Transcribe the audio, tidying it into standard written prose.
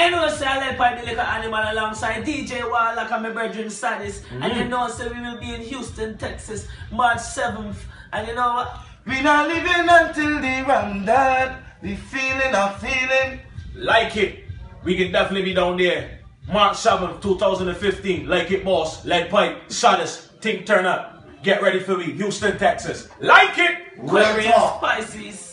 I know say I Leadpipe the little animal alongside DJ Warlock and my brethren Saddis. And you know say we will be in Houston, Texas, March 7th. And you know what? We not living until the Ramadan. We feeling a feeling. Like it. We can definitely be down there. March 7th, 2015. Like it, boss. Leadpipe Saddis. Think turn up. Get ready for me. Houston, Texas. Like it. Aquarius Pisces.